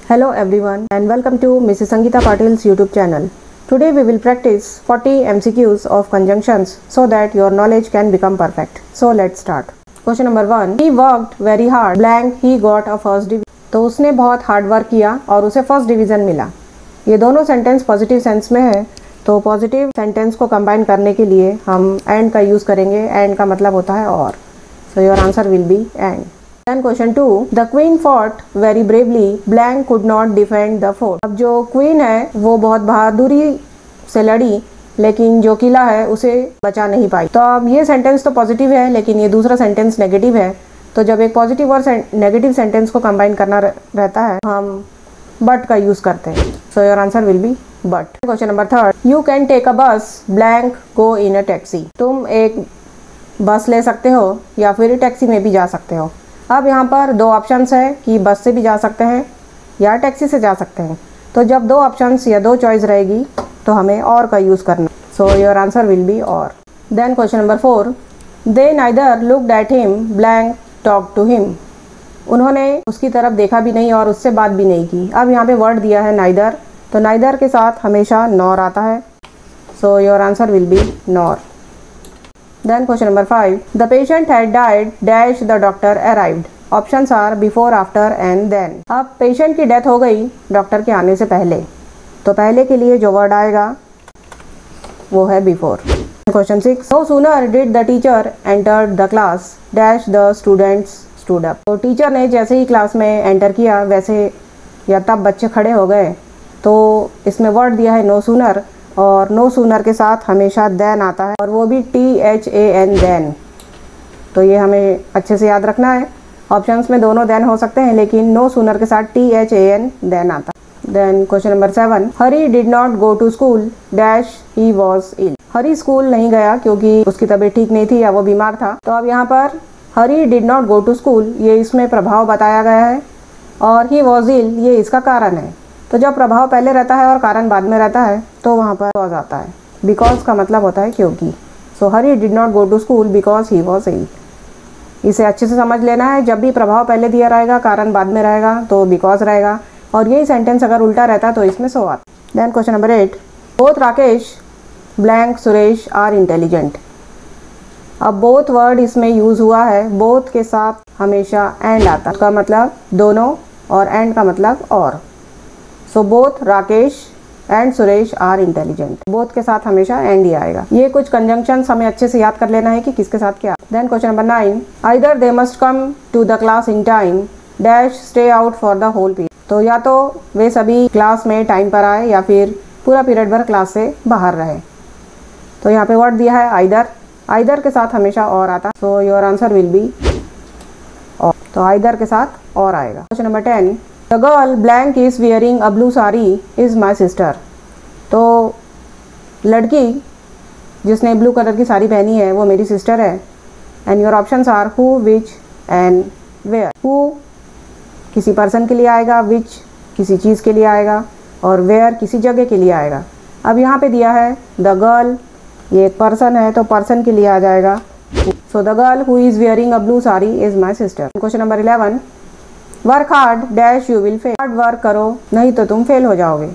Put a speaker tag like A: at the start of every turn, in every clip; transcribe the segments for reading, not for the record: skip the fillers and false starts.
A: Hello everyone and welcome to Mrs. Sangeeta Patil's YouTube channel. Today we will practice 40 MCQs of conjunctions so that your knowledge can become perfect. So let's start. Question number 1. He worked very hard. Blank he got a first division. तो उसने बहुत hard work किया और उसे first division मिला। ये दोनों sentence positive sense में है, तो पॉजिटिव सेंटेंस को कंबाइन करने के लिए हम एंड का यूज़ करेंगे। एंड का मतलब होता है और। So your answer will be and. Then question 2. The queen fought very bravely. Blank could not defend the fort. अब जो क्वीन है वो बहुत बहादुरी से लड़ी, लेकिन जो किला है उसे बचा नहीं पाई। तो अब ये सेंटेंस तो पॉजिटिव है, लेकिन ये दूसरा सेंटेंस नेगेटिव है। तो जब एक पॉजिटिव और नेगेटिव सेंटेंस को कंबाइन करना रहता है, हम बट का यूज करते हैं। So your answer will be but. Question number 3. You can take a bus. Blank go in a taxi. तुम एक बस ले सकते हो या फिर टैक्सी में भी जा सकते हो। अब यहाँ पर दो ऑप्शंस है कि बस से भी जा सकते हैं या टैक्सी से जा सकते हैं। तो जब दो ऑप्शंस या दो चॉइस रहेगी तो हमें और का यूज़ करना। So your answer will be और। Then question number 4. They neither looked at him. Blank talk to him. उन्होंने उसकी तरफ देखा भी नहीं और उससे बात भी नहीं की। अब यहाँ पे वर्ड दिया है नाइदर, तो नाइदर के साथ हमेशा नॉर आता है। So your answer will be nor. Then question number 5. The patient had died. Dash the doctor arrived. Options are before, after and then. अब पेशेंट की डेथ हो गई डॉक्टर के आने से पहले, तो पहले के लिए जो वर्ड आएगा वो है before. Question 6. No sooner did the teacher entered the class. Dash the students stood up. तो टीचर ने जैसे ही क्लास में एंटर किया वैसे या तब बच्चे खड़े हो गए। तो इसमें वर्ड दिया है नो सूनर, और नो सूनर के साथ हमेशा देन आता है, और वो भी THAN देन। तो ये हमें अच्छे से याद रखना है। ऑप्शंस में दोनों देन हो सकते हैं, लेकिन नो सूनर के साथ THAN देन आता है। Then question number 7. Hari did not go to school. Dash he was ill. Hari school नहीं गया क्योंकि उसकी तबीयत ठीक नहीं थी या वो बीमार था। तो अब यहाँ पर Hari did not go to school, ये इसमें प्रभाव बताया गया है, और ही वॉज इल ये इसका कारण है। तो जब प्रभाव पहले रहता है और कारण बाद में रहता है तो वहाँ पर कॉज आता है। बिकॉज का मतलब होता है क्योंकि। So Hari did not go to school because he was ill. इसे अच्छे से समझ लेना है। जब भी प्रभाव पहले दिया रहेगा, कारण बाद में रहेगा, तो बिकॉज रहेगा, और यही सेंटेंस अगर उल्टा रहता तो इसमें सो आता। Then question number 8. Both Rakesh blank Suresh are intelligent. अब बोथ वर्ड इसमें यूज़ हुआ है। बोथ के साथ हमेशा एंड आता है, उसका मतलब दोनों, और एंड का मतलब और। So both Rakesh and Suresh are intelligent. Both के साथ हमेशा एंड ही आएगा। ये कुछ कंजंक्शंस हमें अच्छे से याद कर लेना है कि किसके साथ क्या। Then question number 9. Either they must come to the class in time. Dash stay out for the whole period. तो या तो वे सभी क्लास में टाइम पर आए या फिर पूरा पीरियड भर क्लास से बाहर रहे। तो यहाँ पे वर्ड दिया है आइदर। आइदर के साथ हमेशा और आता। So your answer will be और। तो आइदर के साथ और आएगा। Question number 10. The girl blank is wearing a blue saree is my sister. तो लड़की जिसने ब्लू कलर की साड़ी पहनी है वो मेरी सिस्टर है। And your options are who, which and where. Who किसी पर्सन के लिए आएगा, विच किसी चीज़ के लिए आएगा, और वेयर किसी जगह के लिए आएगा। अब यहाँ पे दिया है द गर्ल, ये एक पर्सन है तो पर्सन के लिए आ जाएगा। So the girl who is wearing a blue sari is my sister. Question number 11. Work hard dash you will fail. Hard work करो नहीं तो तुम फेल हो जाओगे।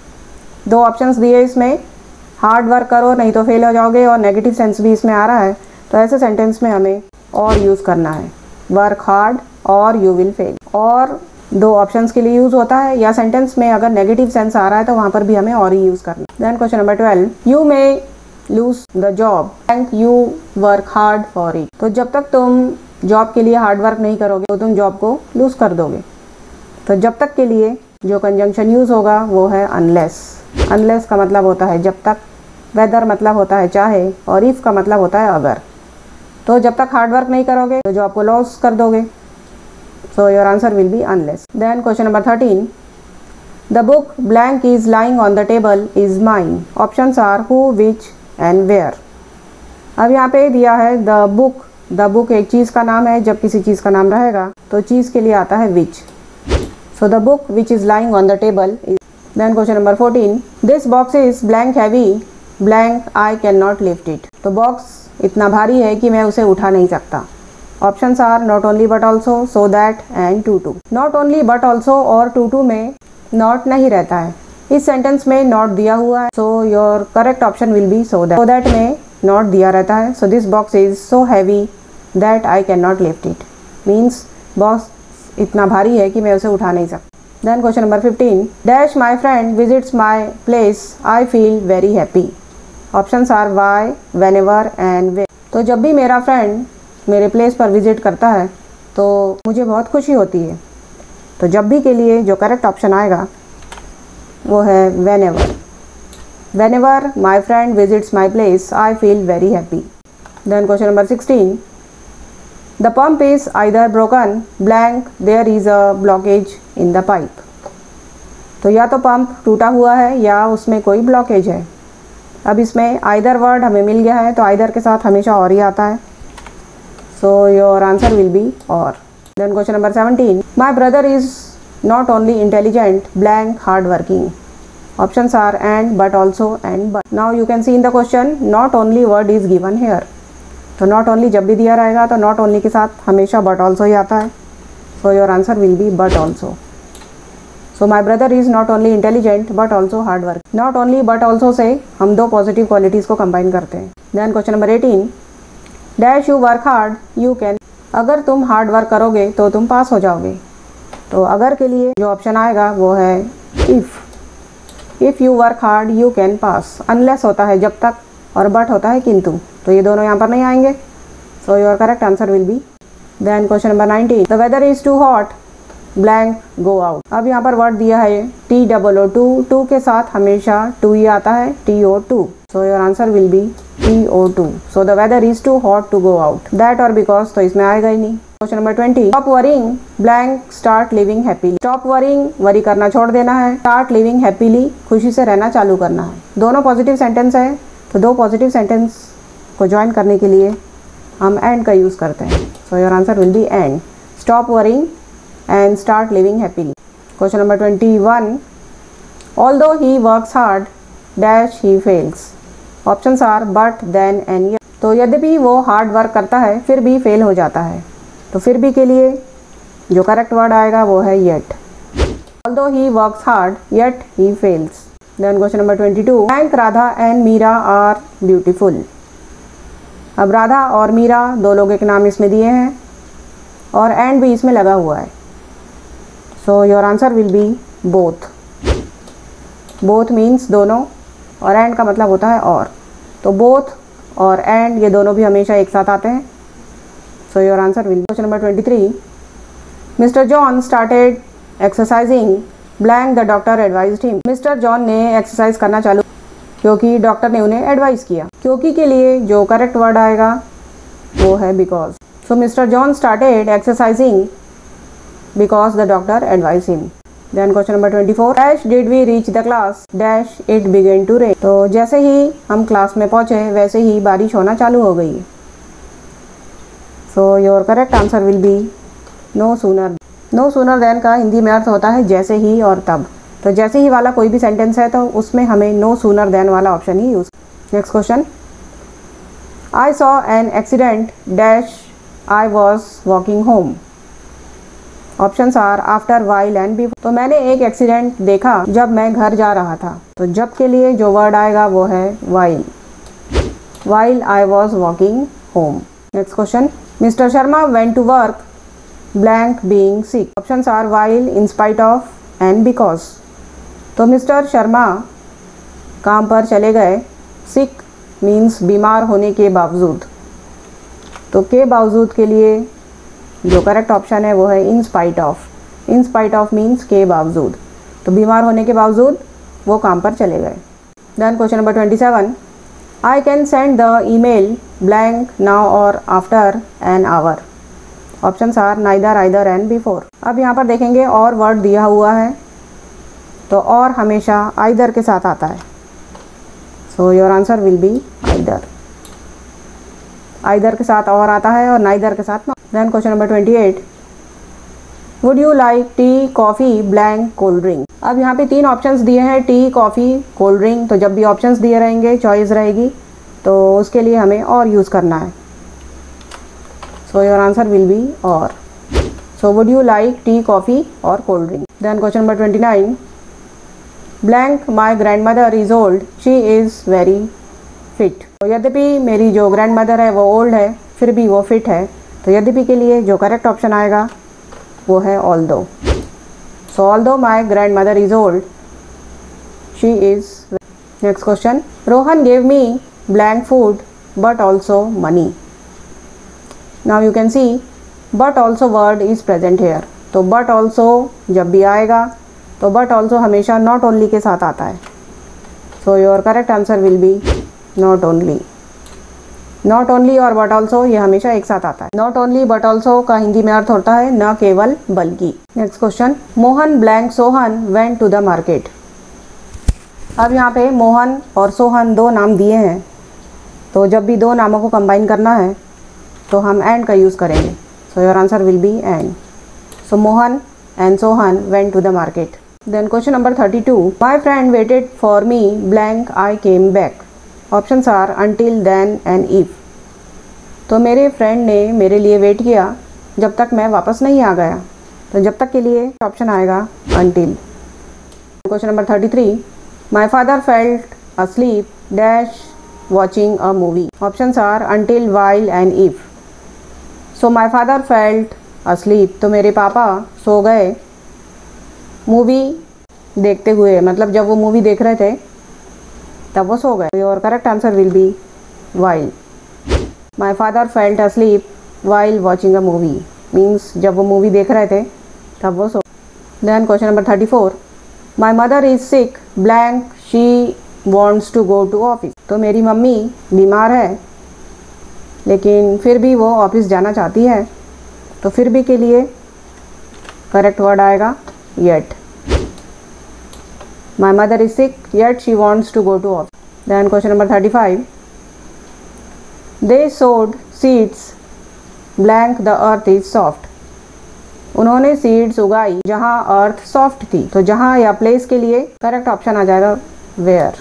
A: दो ऑप्शंस दिए इसमें, हार्ड वर्क करो नहीं तो फेल हो जाओगे, और नेगेटिव सेंस भी इसमें आ रहा है। तो ऐसे सेंटेंस में हमें और यूज़ करना है। वर्क हार्ड और यू विल फेल, और दो ऑप्शंस के लिए यूज़ होता है, या सेंटेंस में अगर नेगेटिव सेंस आ रहा है तो वहाँ पर भी हमें और ही यूज़ करना। Then question number 12. You may lose the job and you work hard for it. तो जब तक तुम जॉब के लिए हार्ड वर्क नहीं करोगे तो तुम जॉब को लूज़ कर दोगे। तो जब तक के लिए जो कंजंक्शन यूज़ होगा वो है अनलेस। अनलेस का मतलब होता है जब तक, वेदर मतलब होता है चाहे, और इफ़ का मतलब होता है अगर। तो जब तक हार्ड वर्क नहीं करोगे तो जॉब को लॉस कर दोगे। So your answer will be unless. Then question number 13. The book blank is lying on the table is mine. Options are who, which and where. अब यहाँ पे दिया है द बुक। द बुक एक चीज़ का नाम है। जब किसी चीज़ का नाम रहेगा तो चीज़ के लिए आता है which. So the book which is lying on the table is. Then question number 14. This box is blank heavy. Blank I can not lift it. तो बॉक्स इतना भारी है कि मैं उसे उठा नहीं सकता। Options are not only but also, so that and too to. Not only but also और टू टू में नॉट नहीं रहता है, इस सेंटेंस में नॉट दिया हुआ है, so your correct option will be so that. So that में नॉट दिया रहता है, so this box is so heavy that I can not lift it, means box इतना भारी है कि मैं उसे उठा नहीं सकता। Then question number 15, dash my friend visits my place I feel very happy. Options are why, whenever and way. तो जब भी मेरा फ्रेंड मेरे प्लेस पर विजिट करता है तो मुझे बहुत खुशी होती है। तो जब भी के लिए जो करेक्ट ऑप्शन आएगा वो है whenever. Whenever my friend visits my place I feel very happy. Then question number 16, the pump is either broken blank there is a blockage in the pipe. तो या तो pump टूटा हुआ है या उसमें कोई ब्लॉकेज है। अब इसमें आइदर वर्ड हमें मिल गया है तो आइदर के साथ हमेशा और ही आता है, so your answer will be और। Then question number 17, my brother is not only intelligent blank hard working. Options are and, but also and but. Now you can see in the question not only word is given here. तो not only जब भी दिया रहेगा तो not only के साथ हमेशा but also ही आता है, so your answer will be but also. So my brother is not only intelligent but also hard work. Not only but also से हम दो पॉजिटिव क्वालिटीज़ को कंबाइन करते हैं। Then question number 18, dash you work hard you can. अगर तुम hard work करोगे तो तुम पास हो जाओगे। तो अगर के लिए जो ऑप्शन आएगा वो है if you work hard you can pass. Unless होता है जब तक और बट होता है किंतु, तो ये दोनों यहाँ पर नहीं आएंगे, so your correct answer will be. Then question number 19, the weather is too hot blank go out. अब यहाँ पर वर्ड दिया है TOO2, टू के साथ हमेशा टू ही आता है, TO2, so your answer will be TO2। So the weather is too hot to go out. That और बिकॉज तो इसमें आएगा ही नहीं। Question number 20, stop worrying blank start living happily. Stop worrying, worry करना छोड़ देना है, स्टार्ट लिविंग हैप्पीली, खुशी से रहना चालू करना है। दोनों पॉजिटिव सेंटेंस है, तो दो पॉजिटिव सेंटेंस को ज्वाइन करने के लिए हम एंड का यूज़ करते हैं, so your answer will be and. Stop worrying and start living happily. Question number 21, although he works hard dash he fails. Options are but, then and yet. तो यद्यपि वो हार्ड वर्क करता है फिर भी फेल हो जाता है। तो फिर भी के लिए जो करेक्ट वर्ड आएगा वो है yet. Although he works hard yet he fails. Then question number 22, Frank, Radha and Meera are beautiful. अब राधा और मीरा दो लोगों के नाम इसमें दिए हैं और एंड भी इसमें लगा हुआ है, so your answer will be both. Both means दोनों और एंड का मतलब होता है और, तो बोथ और एंड ये दोनों भी हमेशा एक साथ आते हैं, so your answer will be. Question number 23, mister John started exercising blank the doctor advised him. Mister John ने एक्सरसाइज करना चालू क्योंकि डॉक्टर ने उन्हें एडवाइस किया। क्योंकि के लिए जो करेक्ट वर्ड आएगा वो है because. So mister John started exercising because the doctor advised him. Then question number 24, dash did we reach the class dash it began to rain. तो जैसे ही हम क्लास में पहुँचे वैसे ही बारिश होना चालू हो गई। So your correct answer will be no sooner. No sooner than का हिंदी में अर्थ होता है जैसे ही और तब। तो जैसे ही वाला कोई भी सेंटेंस है तो उसमें हमें no sooner than वाला ऑप्शन ही use. Next question, I saw an accident dash I was walking home. Options are after, while and before. तो मैंने एक एक्सीडेंट देखा जब मैं घर जा रहा था। तो जब के लिए जो वर्ड आएगा वो है while I was walking home. Next question, mister Sharma went to work blank being sick. Options are while, in spite of and because. तो मिस्टर शर्मा काम पर चले गए, सिक मीन्स बीमार होने के बावजूद। तो के बावजूद के लिए जो करेक्ट ऑप्शन है वो है in spite of. In spite of means के बावजूद, तो बीमार होने के बावजूद वो काम पर चले गए। Then question number 27, I can send the email blank now और after an hour. Options are neither, either and before. अब यहाँ पर देखेंगे और वर्ड दिया हुआ है तो और हमेशा आइदर के साथ आता है, so your answer will be either. Either के साथ और आता है और नाइदर के साथ। Then question number 28, would you like tea, coffee, blank, cold drink. अब यहाँ पे तीन ऑप्शंस दिए हैं, टी, कॉफ़ी, कोल्ड ड्रिंक। तो जब भी ऑप्शंस दिए रहेंगे चॉइस रहेगी तो उसके लिए हमें और यूज़ करना है, So your answer will be or. So would you like tea, coffee or cold drink? Then question number 29. Blank my grandmother is old. She is very fit. तो यद्यपि मेरी जो ग्रैंडमदर है वो ओल्ड है फिर भी वो फिट है, तो यद्यपि के लिए जो करेक्ट ऑप्शन आएगा वो है although. So although my grandmother is old she is. Next question. Rohan gave me blank food but also money. Now you can see but also word is present here. तो but also जब भी आएगा तो but also हमेशा not only के साथ आता है. So your correct answer will be not only. Not only और but also ये हमेशा एक साथ आता है. Not only but also का हिंदी में अर्थ होता है न केवल बल्कि. Next question. Mohan blank Sohan went to the market. अब यहाँ पे मोहन और सोहन दो नाम दिए हैं, तो जब भी दो नामों को कंबाइन करना है तो हम एंड का यूज़ करेंगे. So your answer will be and. So Mohan and Sohan went to the market. Then question number 32. My friend waited for me blank I came back. Options are until, then and if. तो मेरे friend ने मेरे लिए wait किया जब तक मैं वापस नहीं आ गया, तो जब तक के लिए ऑप्शन आएगा until. Question number 33. My father felt asleep dash watching a movie. Options are until, while and if. So my father felt asleep. तो मेरे पापा सो गए मूवी देखते हुए, मतलब जब वो मूवी देख रहे थे तब वो सो गए. Your correct answer will be while. My father felt asleep while watching a movie means जब वो मूवी देख रहे थे तब वो सो. Then question number 34. My mother is sick blank she wants to go to office. तो मेरी मम्मी बीमार है लेकिन फिर भी वो ऑफिस जाना चाहती है, तो फिर भी के लिए करेक्ट वर्ड आएगा yet. My mother is sick yet she wants to go to office. Then question number 35. They sowed seeds blank the earth is soft. उन्होंने सीड्स उगाई जहाँ अर्थ सॉफ्ट थी, तो जहाँ या प्लेस के लिए करेक्ट ऑप्शन आ जाएगा where.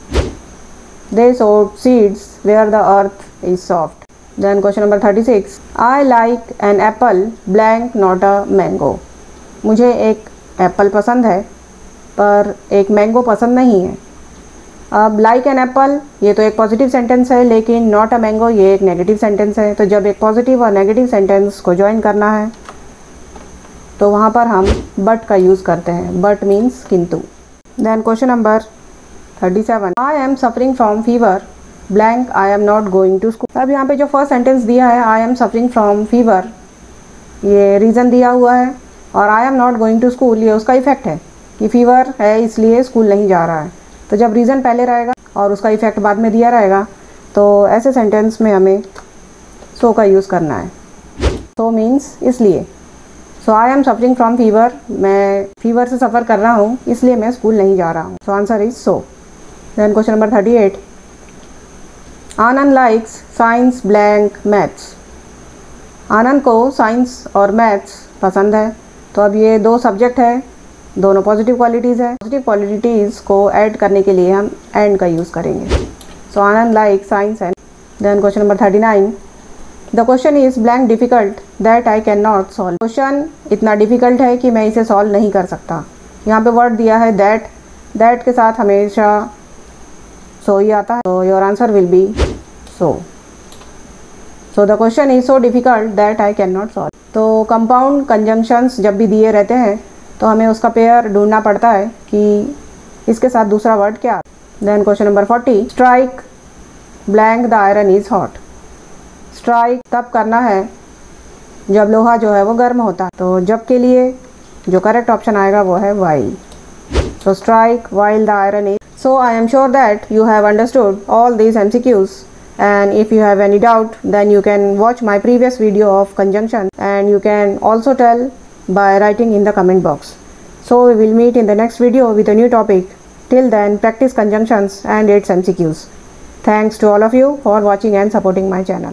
A: They sowed seeds where the earth is soft. Then question number 36. I like an apple blank not a mango. मुझे एक एप्पल पसंद है पर एक मैंगो पसंद नहीं है. अब like an apple ये तो एक पॉजिटिव सेंटेंस है, लेकिन not a mango ये एक नेगेटिव सेंटेंस है. तो जब एक पॉजिटिव और नेगेटिव सेंटेंस को ज्वाइन करना है तो वहाँ पर हम but का यूज़ करते हैं. but मीन्स किंतु. Then question number 37. I am suffering from fever blank I am not going to school. अब यहाँ पे जो फर्स्ट सेंटेंस दिया है I am suffering from fever, ये रीज़न दिया हुआ है, और I am not going to school ये उसका इफेक्ट है कि फीवर है इसलिए स्कूल नहीं जा रहा है. तो जब रीज़न पहले रहेगा और उसका इफेक्ट बाद में दिया रहेगा तो ऐसे सेंटेंस में हमें सो का यूज़ करना है. सो मीन्स इसलिए. So I am suffering from fever, मैं फीवर से सफ़र कर रहा हूँ इसलिए मैं स्कूल नहीं जा रहा हूँ. So answer is so. Then question number 38. Anand likes science blank maths. Anand को साइंस और मैथ्स पसंद है, तो अब ये दो सब्जेक्ट है, दोनों पॉजिटिव क्वालिटीज़ है. पॉजिटिव क्वालिटीज़ को ऐड करने के लिए हम एंड का यूज़ करेंगे. So Anand like science and. Then question number 39. The question is blank difficult that I can not solve. Question इतना डिफ़िकल्ट है कि मैं इसे सॉल्व नहीं कर सकता. यहाँ पे वर्ड दिया है दैट. दैट के साथ हमेशा सो ही आता है, तो your answer will be so. So the question is so difficult that I can not solve. तो कंपाउंड कंजंक्शंस जब भी दिए रहते हैं तो हमें उसका पेयर ढूंढना पड़ता है कि इसके साथ दूसरा वर्ड क्या. Then question number 40. Strike blank the iron is hot. Strike तब करना है जब लोहा जो है वो गर्म होता है, तो जब के लिए जो करेक्ट ऑप्शन आएगा वो है while. So strike while the iron is. So I am sure that you have understood all these MCQs, and if you have any doubt then you can watch my previous video of conjunction, and you can also tell by writing in the comment box. So we will meet in the next video with a new topic. Till then, practice conjunctions and its MCQs. Thanks to all of you for watching and supporting my channel.